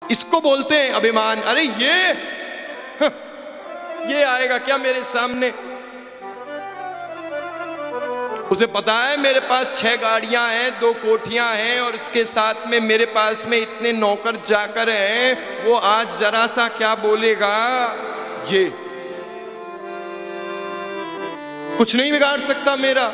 इसको बोलते हैं अभिमान। अरे ये आएगा क्या मेरे सामने? उसे पता है मेरे पास 6 गाड़ियां हैं, 2 कोठियां हैं और इसके साथ में मेरे पास में इतने नौकर चाकर हैं, वो आज जरा सा क्या बोलेगा, ये कुछ नहीं बिगाड़ सकता मेरा।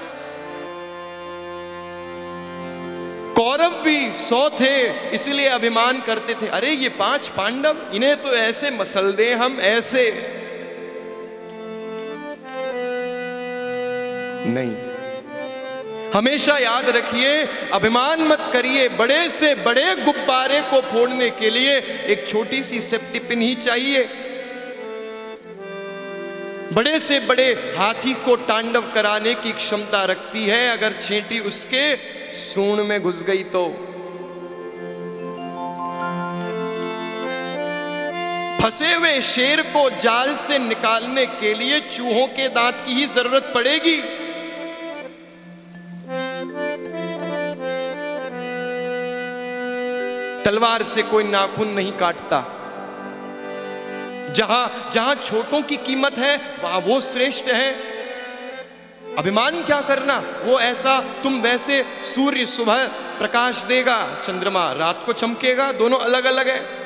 कौरव भी 100 थे, इसलिए अभिमान करते थे, अरे ये 5 पांडव, इन्हें तो ऐसे मसल दे हम, ऐसे नहीं। हमेशा याद रखिए, अभिमान मत करिए। बड़े से बड़े गुब्बारे को फोड़ने के लिए एक छोटी सी सेफ्टी पिन ही चाहिए। बड़े से बड़े हाथी को तांडव कराने की क्षमता रखती है, अगर चींटी उसके सूंड में घुस गई तो। फंसे हुए शेर को जाल से निकालने के लिए चूहों के दांत की ही जरूरत पड़ेगी। तलवार से कोई नाखून नहीं काटता। जहां जहां छोटों की कीमत है वहां वो श्रेष्ठ है। अभिमान क्या करना, वो ऐसा तुम वैसे। सूर्य सुबह प्रकाश देगा, चंद्रमा रात को चमकेगा, दोनों अलग अलग है।